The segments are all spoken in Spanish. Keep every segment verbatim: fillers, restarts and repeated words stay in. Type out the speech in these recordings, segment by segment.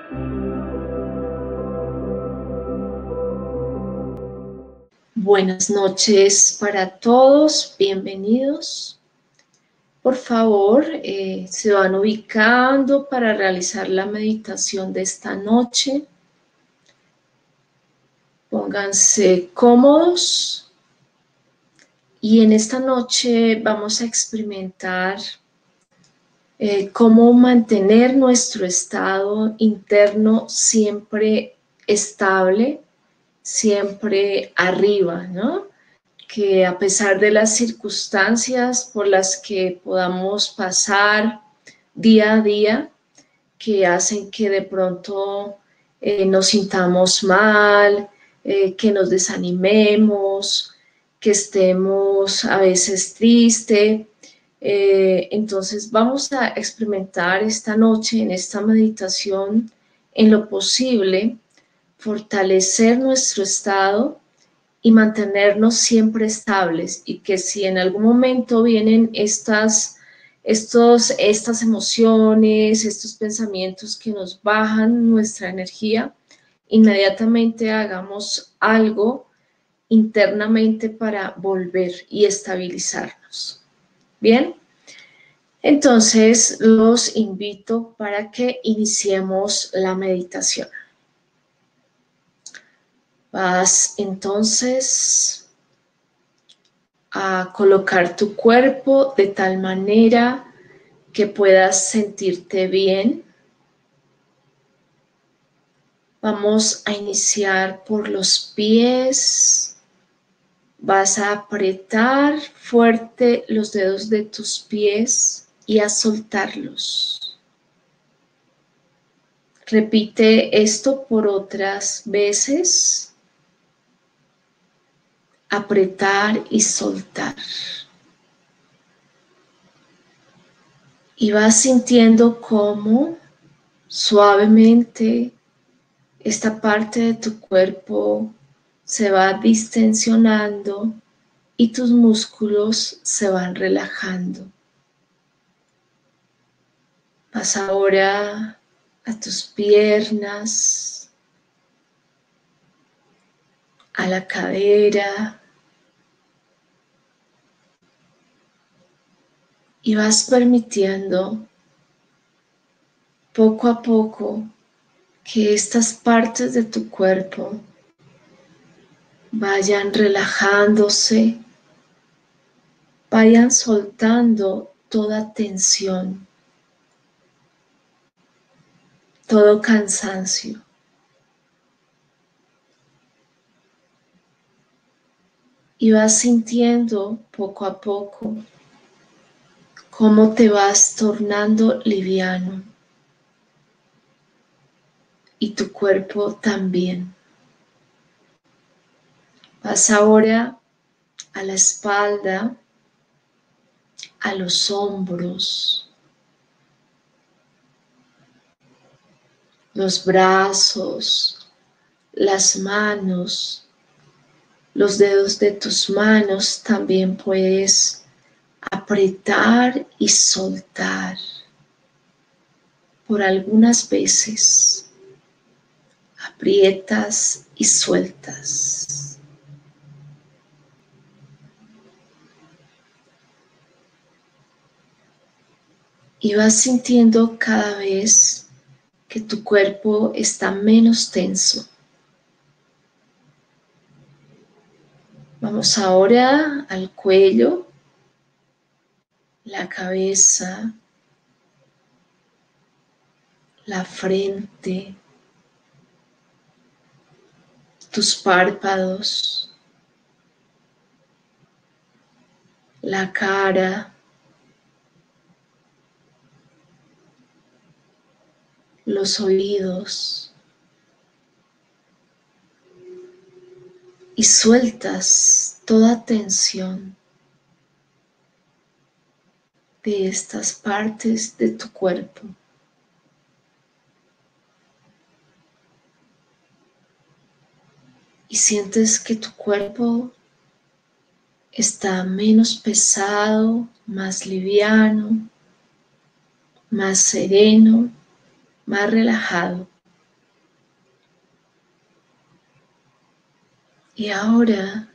Buenas noches para todos, bienvenidos. Por favor, eh, se van ubicando para realizar la meditación de esta noche. Pónganse cómodos y en esta noche vamos a experimentar eh, cómo mantener nuestro estado interno siempre estable, siempre arriba, ¿no? Que a pesar de las circunstancias por las que podamos pasar día a día, que hacen que de pronto eh, nos sintamos mal, eh, que nos desanimemos, que estemos a veces tristes. Eh, entonces vamos a experimentar esta noche en esta meditación en lo posible fortalecer nuestro estado y mantenernos siempre estables, y que si en algún momento vienen estas, estos, estas emociones, estos pensamientos que nos bajan nuestra energía, inmediatamente hagamos algo internamente para volver y estabilizarnos. Bien, entonces los invito para que iniciemos la meditación. Vas entonces a colocar tu cuerpo de tal manera que puedas sentirte bien. Vamos a iniciar por los pies. Vas a apretar fuerte los dedos de tus pies y a soltarlos. Repite esto por otras veces. Apretar y soltar. Y vas sintiendo cómo suavemente esta parte de tu cuerpo se va distensionando y tus músculos se van relajando. Vas ahora a tus piernas, a la cadera, y vas permitiendo poco a poco que estas partes de tu cuerpo vayan relajándose, vayan soltando toda tensión, todo cansancio. Y vas sintiendo poco a poco cómo te vas tornando liviano. Y tu cuerpo también. Vas ahora a la espalda, a los hombros, los brazos, las manos, los dedos de tus manos también puedes apretar y soltar por algunas veces. Aprietas y sueltas. Y vas sintiendo cada vez que tu cuerpo está menos tenso. Vamos ahora al cuello, la cabeza, la frente, tus párpados, la cara, los oídos, y sueltas toda tensión de estas partes de tu cuerpo. Y sientes que tu cuerpo está menos pesado, más liviano, más sereno, más relajado. Y ahora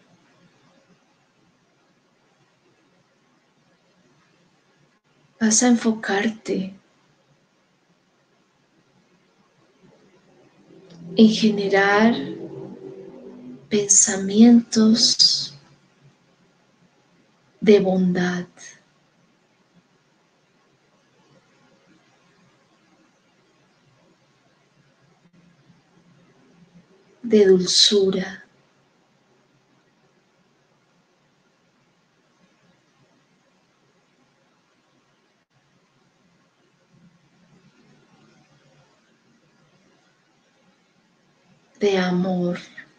vas a enfocarte en generar pensamientos de bondad, de dulzura, de amor.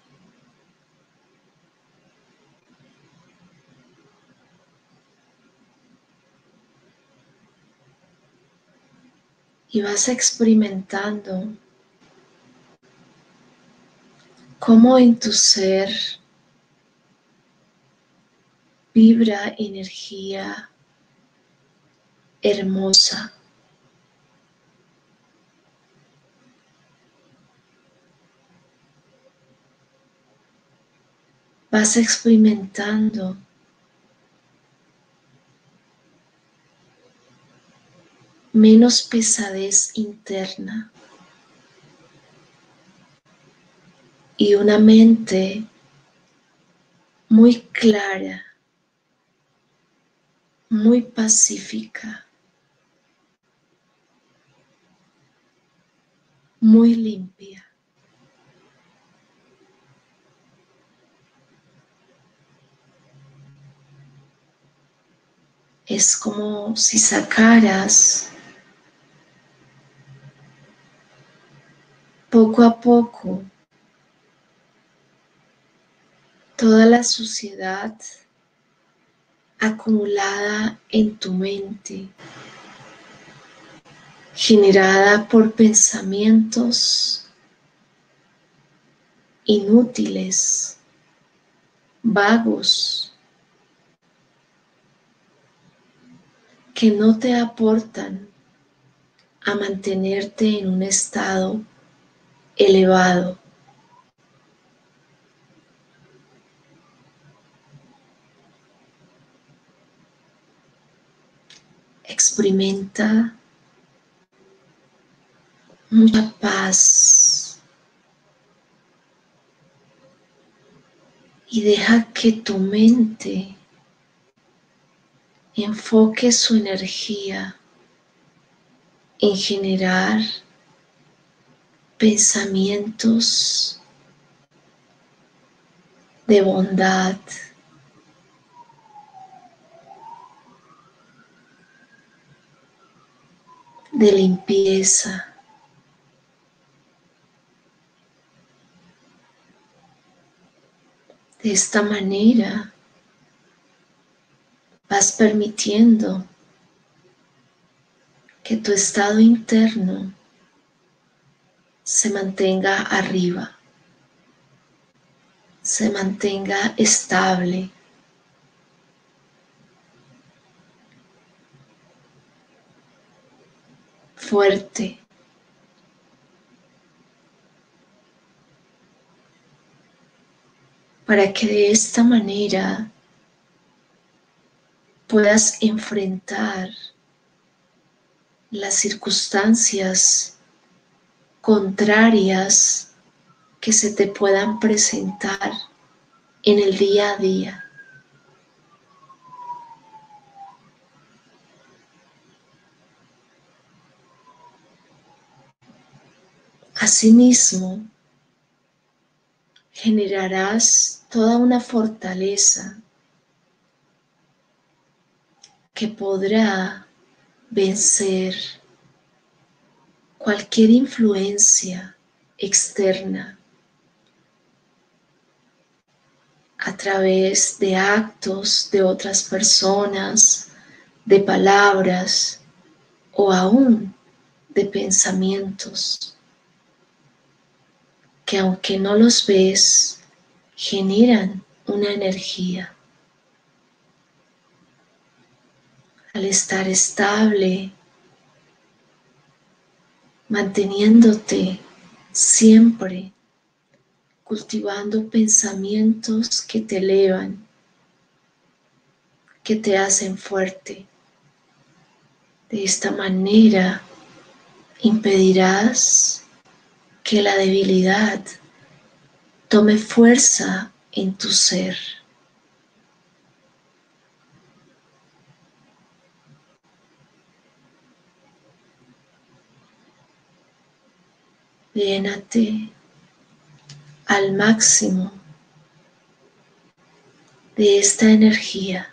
Y vas experimentando cómo en tu ser vibra energía hermosa. Vas experimentando menos pesadez interna y una mente muy clara, muy pacífica, muy limpia. Es como si sacaras poco a poco toda la suciedad acumulada en tu mente, generada por pensamientos inútiles, vagos, que no te aportan a mantenerte en un estado elevado. Experimenta mucha paz y deja que tu mente enfoque su energía en generar pensamientos de bondad, de limpieza. De esta manera vas permitiendo que tu estado interno se mantenga arriba, se mantenga estable, fuerte, para que de esta manera puedas enfrentar las circunstancias contrarias que se te puedan presentar en el día a día. Asimismo, generarás toda una fortaleza que podrá vencer cualquier influencia externa a través de actos de otras personas, de palabras o aún de pensamientos que, aunque no los ves, generan una energía. Al estar estable, manteniéndote siempre cultivando pensamientos que te elevan, que te hacen fuerte. De esta manera impedirás que la debilidad tome fuerza en tu ser. Llénate al máximo de esta energía,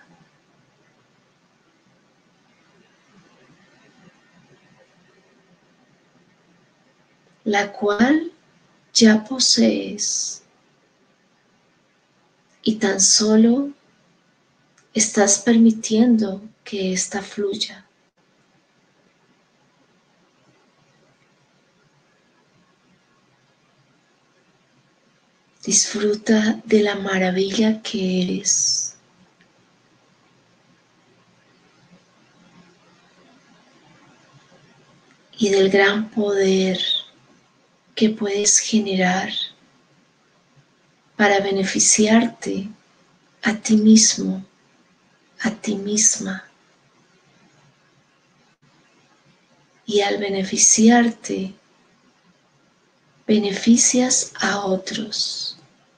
la cual ya posees y tan solo estás permitiendo que ésta fluya. Disfruta de la maravilla que eres. Y del gran poder que puedes generar para beneficiarte a ti mismo, a ti misma. Y al beneficiarte, beneficias a otros.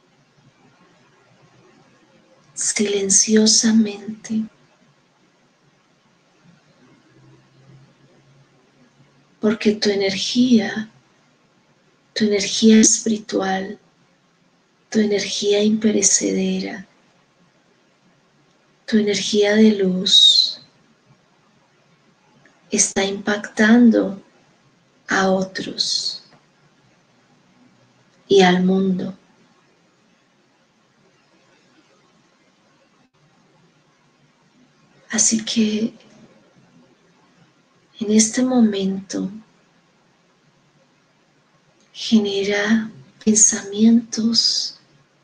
Silenciosamente, porque tu energía, tu energía espiritual, tu energía imperecedera, tu energía de luz está impactando a otros y al mundo. Así que en este momento genera pensamientos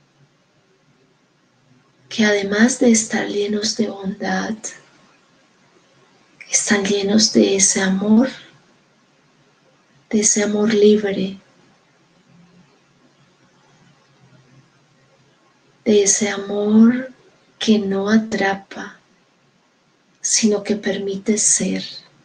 que además de estar llenos de bondad, están llenos de ese amor, de ese amor libre, de ese amor que no atrapa, sino que permite ser.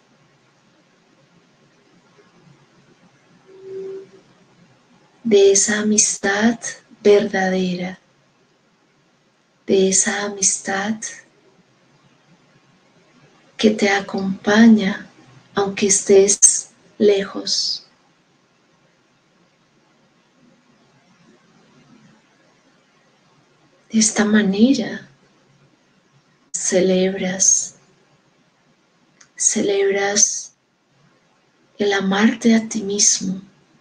De esa amistad verdadera, de esa amistad que te acompaña aunque estés lejos. De esta manera celebras, celebras el amarte a ti mismo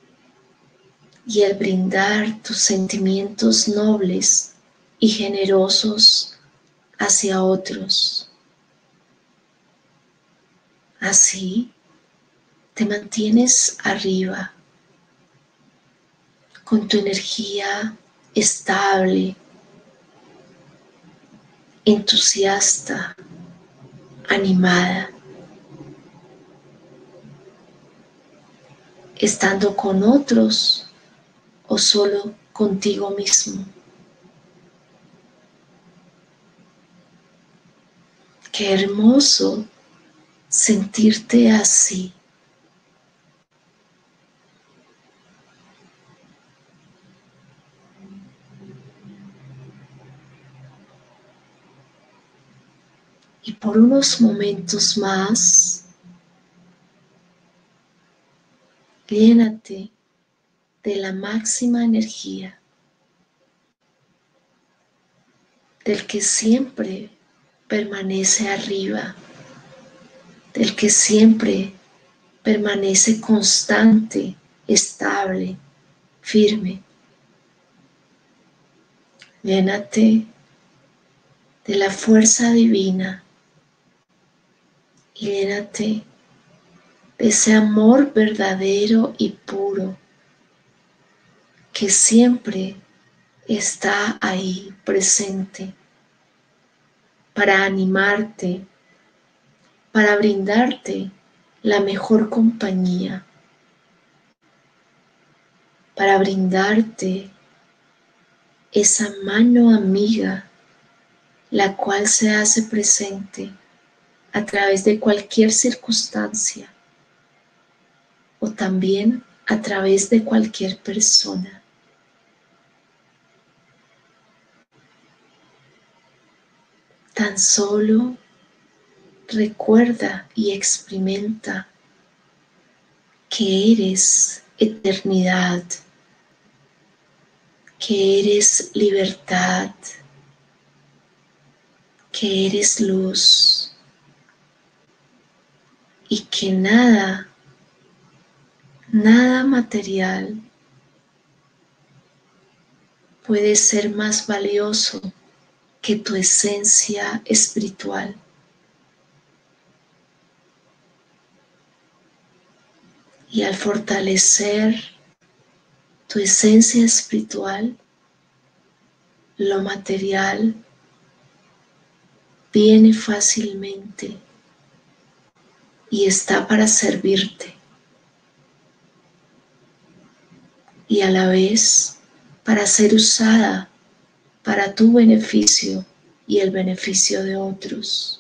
y el brindar tus sentimientos nobles y generosos hacia otros. Así te mantienes arriba, con tu energía estable, entusiasta, animada, estando con otros o solo contigo mismo. Qué hermoso sentirte así. Y por unos momentos más, llénate de la máxima energía, del que siempre permanece arriba, del que siempre permanece constante, estable, firme. Llénate de la fuerza divina y llénate de ese amor verdadero y puro que siempre está ahí presente para animarte, para brindarte la mejor compañía, para brindarte esa mano amiga, la cual se hace presente a través de cualquier circunstancia o también a través de cualquier persona. Tan solo recuerda y experimenta que eres eternidad, que eres libertad, que eres luz y que nada, nada material puede ser más valioso que tu esencia espiritual. Y al fortalecer tu esencia espiritual, lo material viene fácilmente y está para servirte y a la vez para ser usada para tu beneficio y el beneficio de otros.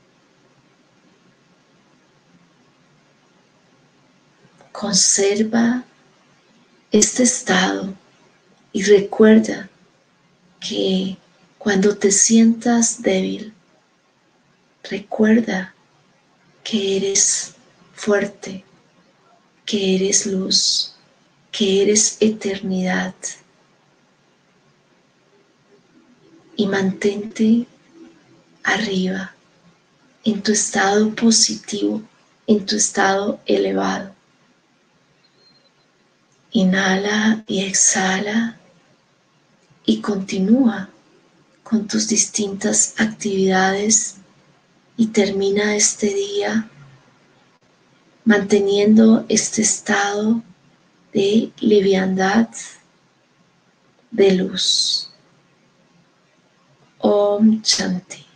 Conserva este estado y recuerda que cuando te sientas débil, recuerda que eres fuerte, que eres luz, que eres eternidad. Y mantente arriba, en tu estado positivo, en tu estado elevado. Inhala y exhala y continúa con tus distintas actividades y termina este día manteniendo este estado de liviandad, de luz. Om Shanti.